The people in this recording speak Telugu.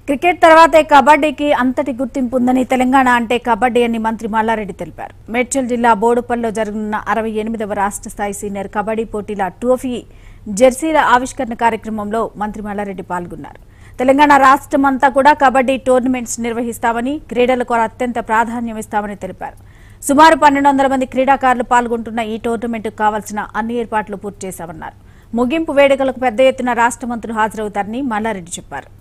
క్రికెట్ తర్వాతే కబడ్డీకి అంతటి గుర్తింపు ఉందని తెలంగాణ అంటే కబడ్డీ అని మంత్రి మల్లారెడ్డి తెలిపారు. మేడ్చల్ జిల్లా బోడుపల్లిలో జరగనున్న 68వ రాష్ట్ర స్థాయి సీనియర్ కబడ్డీ పోటీల ట్రోఫీ జెర్సీల ఆవిష్కరణ కార్యక్రమంలో మంత్రి మల్లారెడ్డి పాల్గొన్నారు. తెలంగాణ రాష్ట్రమంతా కూడా కబడ్డీ టోర్నమెంట్స్ నిర్వహిస్తామని, క్రీడలకు అత్యంత ప్రాధాన్యం ఇస్తామని తెలిపారు. సుమారు 1200 మంది క్రీడాకారులు పాల్గొంటున్న ఈ టోర్నమెంట్కు కావాల్సిన అన్ని ఏర్పాట్లు పూర్తి చేశామన్నారు. ముగింపు వేడుకలకు పెద్ద ఎత్తున రాష్ట్ర మంత్రులు హాజరవుతారని మల్లారెడ్డి చెప్పారు.